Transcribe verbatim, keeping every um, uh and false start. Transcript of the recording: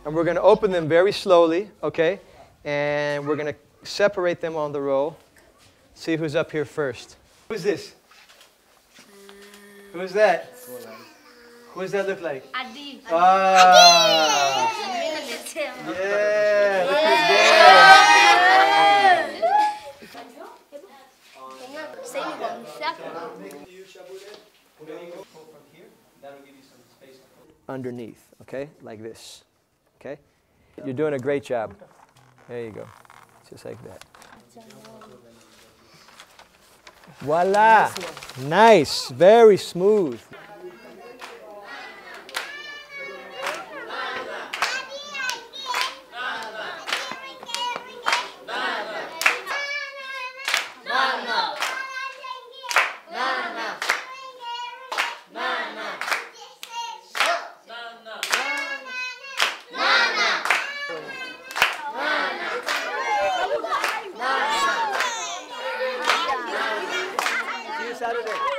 And we're going to open them very slowly, okay? And we're going to separate them on the roll. See who's up here first. Who's this? Who's that? Who does that look like? Adi. Ah. Yeah, look who's there. Underneath, okay? Like this, okay? You're doing a great job. There you go. Just like that. Voila! Nice, very smooth. Saturday.